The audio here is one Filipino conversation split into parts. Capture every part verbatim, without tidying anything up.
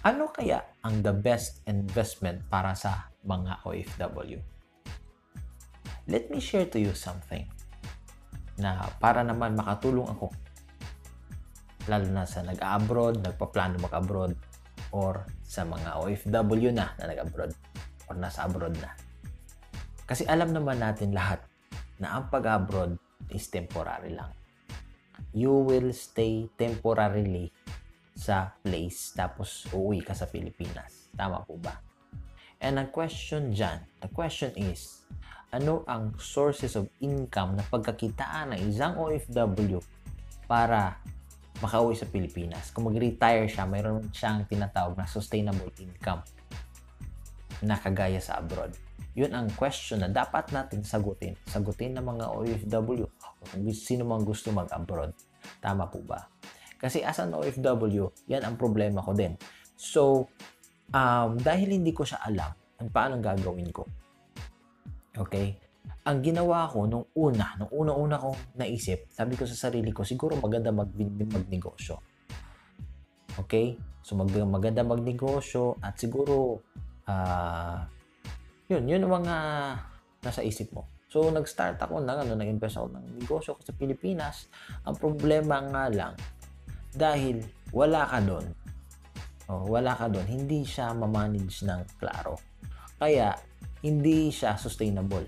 Ano kaya ang the best investment para sa mga O F W? Let me share to you something na para naman makatulong ako, lalo na sa nag-abroad, nagpaplano mag-abroad, or sa mga O F W na na nag-abroad or nasa abroad na. Kasi alam naman natin lahat na ang pag-abroad is temporary lang. You will stay temporarily sa place tapos uuwi ka sa Pilipinas. Tama po ba? And ang question dyan, the question is, ano ang sources of income na pagkakitaan ng isang O F W para makauwi sa Pilipinas? Kung mag-retire siya, mayroon siyang tinatawag na sustainable income na kagaya sa abroad. Yun ang question na dapat natin sagutin. Sagutin ng mga O F W o kung sino mang gusto mag-abroad. Tama po ba? Kasi as an O F W, yan ang problema ko din. So, um, dahil hindi ko siya alam, paano gagawin ko? Okay? Ang ginawa ko nung una, nung una-una kong naisip, sabi ko sa sarili ko, siguro maganda mag magnegosyo. Okay? So, mag maganda magnegosyo at siguro, ah, uh, yun, yun ang mga nasa isip mo. So, nag-start ako na, ano, nag-invest ako ng negosyo ko sa Pilipinas. Ang problema nga lang, dahil wala ka doon, oh, wala ka doon, hindi siya ma-manage ng klaro. Kaya, hindi siya sustainable.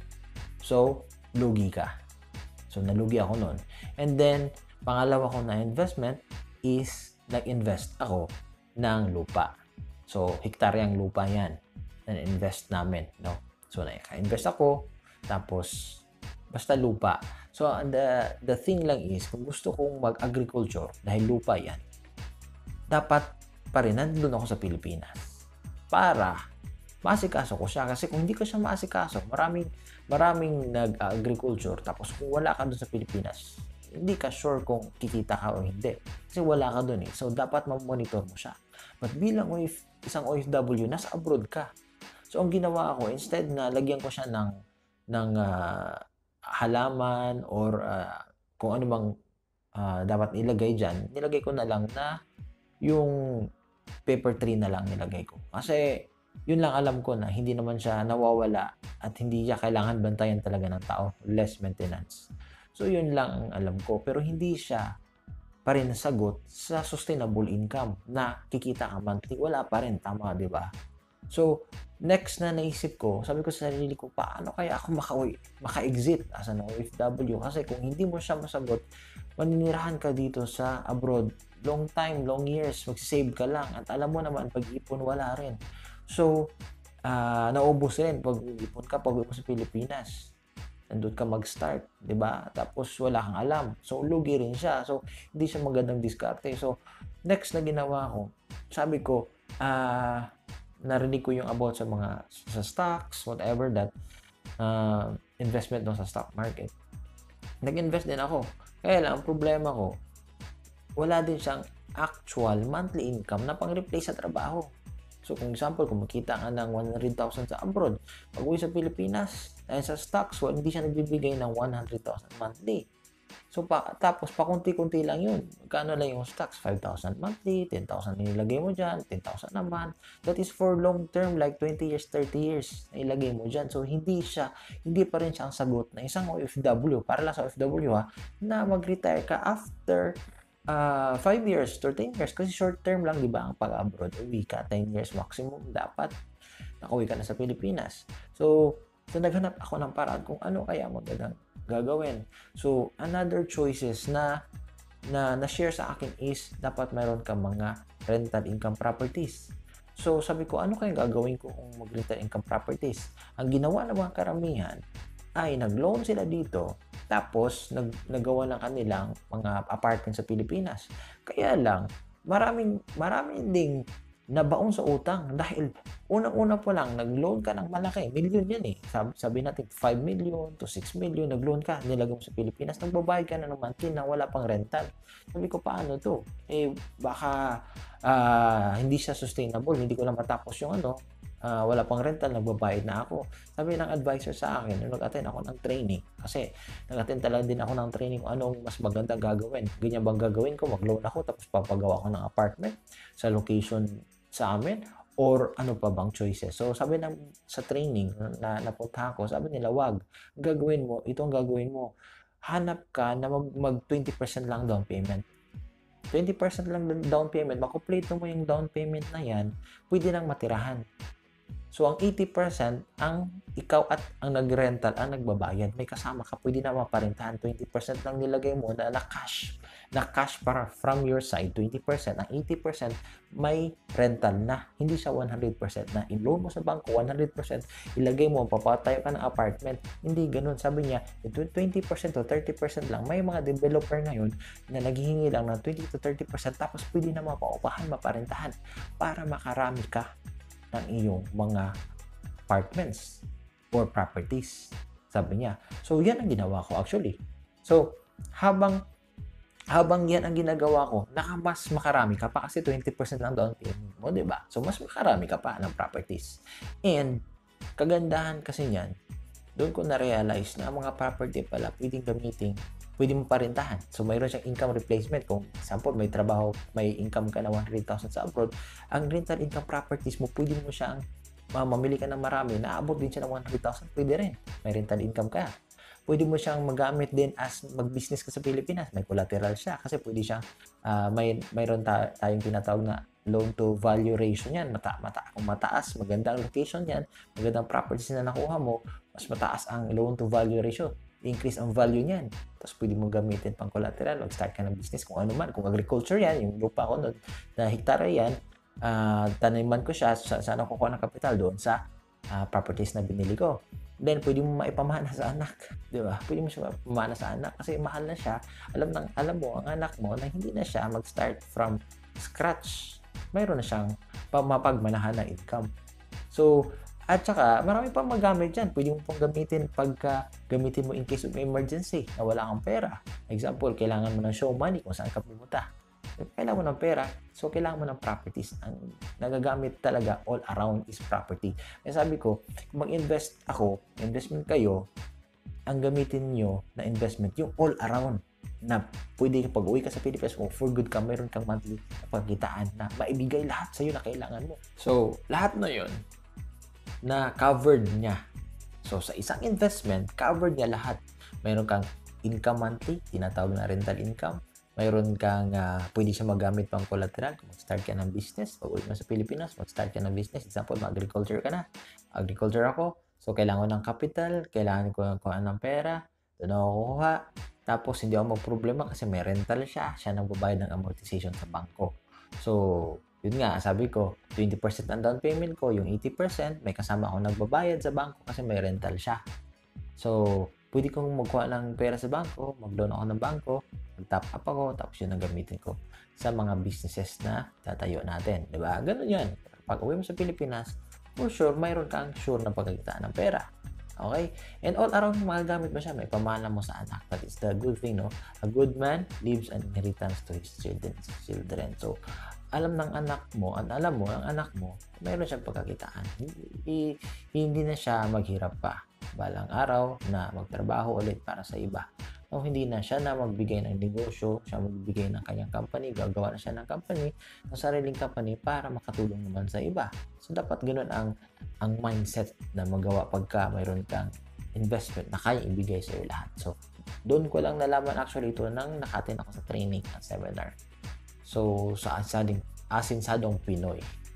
So, lugi ka. So, nalugi ako noon. And then, pangalawa ko na investment is nag-invest ako ng lupa. So, hektaryang lupa yan na invest namin, no? So, naka-invest ako, tapos, basta lupa. So, the, the thing lang is, kung gusto kong mag-agriculture, dahil lupa yan, dapat pa rin nandun ako sa Pilipinas. Para, maasikaso ko siya. Kasi kung hindi ko siya maasikaso, maraming, maraming nag-agriculture, tapos kung wala ka dun sa Pilipinas, hindi ka sure kung kikita ka o hindi. Kasi wala ka dun eh. So, dapat ma-monitor mo siya. But bilang isang O F W, nasa abroad ka. So, ang ginawa ko, instead na lagyan ko siya ng, ng uh, halaman or uh, kung ano bang uh, dapat ilagay dyan, nilagay ko na lang na yung paper tree na lang nilagay ko. Kasi, yun lang alam ko na hindi naman siya nawawala at hindi siya kailangan bantayan talaga ng tao. Less maintenance. So, yun lang ang alam ko. Pero hindi siya pa rin sagot sa sustainable income na kikita ka monthly. Wala pa rin. Tama, di ba? So, next na naisip ko, sabi ko sa sarili ko, paano kaya ako maka- maka-exit as an O F W? Kasi kung hindi mo siya masagot, maninirahan ka dito sa abroad. Long time, long years, magsisave ka lang. At alam mo naman, pag-ipon, wala rin. So, uh, naubos rin pag-ipon ka, pag-ipon mo sa Pilipinas. Nandun ka mag-start, di ba? Tapos wala kang alam. So, lugi rin siya. So, hindi siya magandang diskarte. So, next na ginawa ko, sabi ko, ah, uh, narinig ko yung about sa mga sa stocks, whatever that uh, investment no sa stock market. Nag-invest din ako. Kaya lang, ang problema ko, wala din siyang actual monthly income na pang-replace sa trabaho. So, kung example, kung makita ka ng one hundred thousand sa abroad, pag uwi sa Pilipinas, dahil sa stocks, well, hindi siya nagbibigay ng one hundred thousand monthly. So, pa, tapos, pakunti-kunti lang yun. Magkano lang yung stocks? five thousand monthly, ten thousand nilagay mo dyan, ten thousand naman. That is for long term, like twenty years, thirty years, na ilagay mo dyan. So, hindi siya, hindi pa rin siyang sagot na isang O F W, para lang sa O F W ha, na mag-retire ka after uh, five years to ten years. Kasi short term lang, di ba, ang pag-abroad, uwi ka, ten years maximum, dapat nakauwi ka na sa Pilipinas. So, so naghanap ako ng paraan kung ano kaya magandang gagawin. So, another choices na na na-share sa akin is dapat mayroon kang mga rental income properties. So, sabi ko, ano kayang gagawin ko kung mag-rental income properties? Ang ginawa ng mga karamihan ay nag-loan sila dito, tapos nag nagawa ng kanilang mga apartment sa Pilipinas. Kaya lang, maraming maraming ding nabaon sa utang dahil unang-una po lang nag-loan ka ng malaki, milyon yan eh. Sabi, sabi natin five million to six million nag-loan ka, nilagay mo sa Pilipinas, nagbabayad ka na ng monthly na wala pang rental. Sabi ko, paano to? Eh baka uh, hindi siya sustainable, hindi ko lang matapos yung ano, uh, wala pang rental, nagbabayad na ako. Sabi ng advisor sa akin, nung nag-attend ako ng training, kasi nag-attend talaga din ako ng training kung anong mas maganda gagawin. Ganyan bang gagawin ko? Mag-loan ako tapos papagawa ko ng apartment sa location sa amin? Or ano pa bang choices? So, sabi ng sa training na napuntahan ko, sabi nila, wag. Gagawin mo, ito ang gagawin mo. Hanap ka na mag, mag twenty percent lang down payment. twenty percent lang down payment, makumpleto mo yung down payment na yan, pwede nang matirahan. So, ang eighty percent, ang ikaw at ang nag-rental ang nagbabayad. May kasama ka, pwede na maparintahan. twenty percent lang nilagay mo na na-cash. Na-cash para from your side, twenty percent. Ang eighty percent, may rental na. Hindi siya one hundred percent na. I-loan mo sa bangko, one hundred percent. Ilagay mo, papatayo ka ng apartment. Hindi ganun. Sabi niya, twenty percent to thirty percent lang. May mga developer ngayon na naghihingi lang ng twenty to thirty percent tapos pwede na mapaupahan, maparintahan para makarami ka ng iyong mga apartments or properties, sabi niya. So, yan ang ginawa ko actually. So, habang habang yan ang ginagawa ko, naka mas makarami ka pa kasi twenty percent lang down payment mo, di ba? So, mas makarami ka pa ng properties. And, kagandahan kasi niyan, doon ko na-realize na ang mga property pala pwedeng gamitin, pwede mo parintahan. So, mayroon siyang income replacement. Kung example, may trabaho, may income ka na one hundred thousand sa abroad, ang rental income properties mo, pwede mo siyang uh, mamili ka ng marami, naabot din siya ng one hundred thousand, pwede rin. May rental income ka. Pwede mo siyang magamit din as mag-business ka sa Pilipinas. May collateral siya kasi pwede siyang, uh, may, mayroon ta- tayong tinatawag na loan to value ratio niyan. Mata, mata, kung mataas, magandang location yan, magandang properties na nakuha mo, mas mataas ang loan to value ratio. Increase ang value niyan. Tapos pwede mo gamitin pang collateral, mag-start ka ng business kung ano man. Kung agriculture yan, yung lupa ko nun, na hektara yan, uh, taniman ko siya, sa, saan ako kukuha ng kapital doon sa uh, properties na binili ko. Then, pwede mo maipamana sa anak. Di ba? Pwede mo siya maipamana sa anak kasi mahal na siya. Alam, ng, alam mo, ang anak mo na hindi na siya mag-start from scratch. Mayroon na siyang mapagmanahan na income. So, at saka, marami pang magamit dyan. Pwede mo pong gamitin pagka gamitin mo in case of emergency na wala kang pera. Example, kailangan mo ng show money kung saan ka pumunta. Kailangan mo ng pera, so kailangan mo ng properties. Ang nagagamit talaga all around is property. Kaya sabi ko, kung mag-invest ako, investment kayo, ang gamitin nyo na investment, yung all around na pwede pag uwi ka sa Pilipinas mo, for good ka, mayroon kang monthly na pagkitaan na maibigay lahat sa'yo na kailangan mo. So, lahat na yun, na covered niya. So, sa isang investment, covered niya lahat. Mayroon kang income monthly, tinatawag na rental income. Mayroon kang, uh, pwede siya magamit pang collateral. Kung mag-start ka ng business, pag uwi mo sa Pilipinas, mag-start ka ng business. Example, mag-agriculture ka na. Agriculture ako. So, kailangan ko ng capital, kailangan ko ng pera, doon ako kukuha. Tapos, hindi ako magproblema kasi may rental siya. Siya nang babayad ng amortization sa bangko. So, yun nga, sabi ko, twenty percent ang down payment ko, yung eighty percent, may kasama ako nagbabayad sa bangko kasi may rental siya. So, pwede kong magkuha ng pera sa bangko, mag-loan ako ng bangko, mag-top up ako, tapos yun ang gamitin ko sa mga businesses na tatayo natin. Diba? Ganun yan. Pag uwi mo sa Pilipinas, for sure, mayroon kang sure na pagkakitaan ng pera. Okay? And all around, magagamit mo siya. May pamana mo sa anak. That is the good thing, no? A good man leaves an inheritance to his children. children. So, alam ng anak mo, at alam mo, ang anak mo, mayroon siyang pagkakitaan. Hindi, hindi na siya maghirap pa balang araw na magtrabaho ulit para sa iba. O hindi na siya na magbigay ng negosyo, siya magbigay ng kanyang company, gagawa na siya ng company, ng sariling company para makatulong naman sa iba. So, dapat ganoon ang, ang mindset na magawa pagka mayroon kang investment na kaya ibigay sa iyo lahat. So, doon ko lang nalaman actually ito nang nakatin ako sa training at seminar. So, sa asading, asinsadong Pinoy.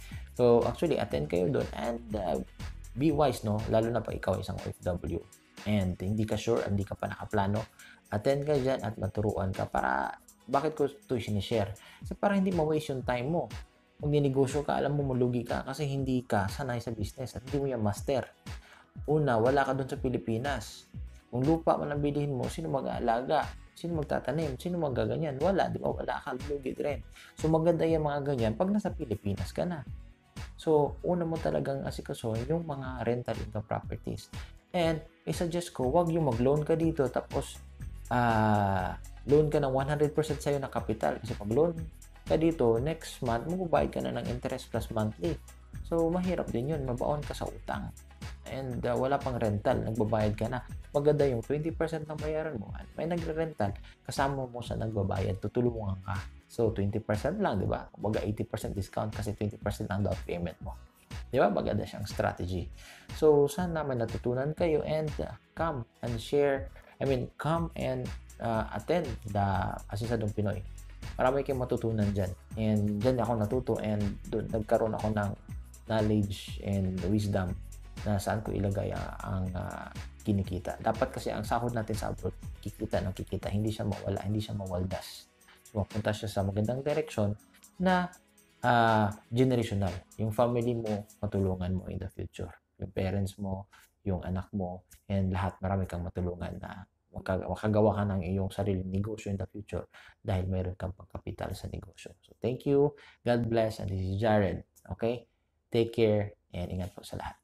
So, actually, attend kayo doon and uh, be wise, no? Lalo na pag ikaw isang O F W and hindi ka sure, hindi ka pa nakaplano, attend ka dyan at maturuan ka para, bakit ko ito sinishare? Kasi para hindi ma-waste yung time mo. Pag ninegosyo ka, alam mo, malugi ka kasi hindi ka sanay sa business at hindi mo yung master. Una, wala ka doon sa Pilipinas. Kung lupa mo nang bilhin mo, sino mag-aalaga? Sino magtatanim? Sino magaganyan? Wala, di ba? Wala ka, lugid rin. So, maganda yung mga ganyan pag nasa Pilipinas ka na. So, una mo talagang asikasuhin yung mga rental income properties. And, i-suggest ko, wag yung mag-loan ka dito tapos uh, loan ka ng one hundred percent sa'yo na capital. Kasi pag loan ka dito, next month, magbabayad ka na ng interest plus monthly. So, mahirap din yun. Mabaon ka sa utang. and uh, wala pang rental, nagbabayad ka na. Maganda yung twenty percent ng bayaran mo. May nagre-rental, kasama mo sa nagbabayad, tutulungan ka. So, twenty percent lang, di ba? Kumbaga eighty percent discount kasi twenty percent ang down payment mo. Di ba? Maganda siyang strategy. So, sana may natutunan kayo and uh, come and share. I mean, come and uh, attend the Asisadong Pinoy. Marami kayong matutunan dyan. And dyan ako natuto and doon nagkaroon ako ng knowledge and wisdom na saan ko ilagay ang uh, kinikita. Dapat kasi ang sahod natin sa abroad, kikita ng kikita. Hindi siya mawala, hindi siya mawaldas. So, mapunta siya sa magandang direksyon na uh, generational. Yung family mo, matulungan mo in the future. Yung parents mo, yung anak mo, and lahat, marami kang matulungan na makagawa ka ng iyong sariling negosyo in the future dahil mayroon kang pangkapital sa negosyo. So, thank you. God bless. And this is Jared. Okay? Take care and ingat po sa lahat.